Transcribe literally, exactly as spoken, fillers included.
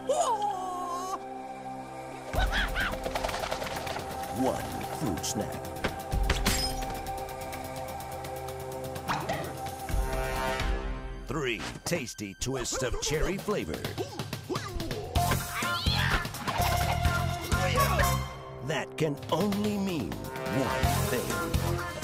One fruit snack. Three tasty twists of cherry flavor. That can only mean one thing.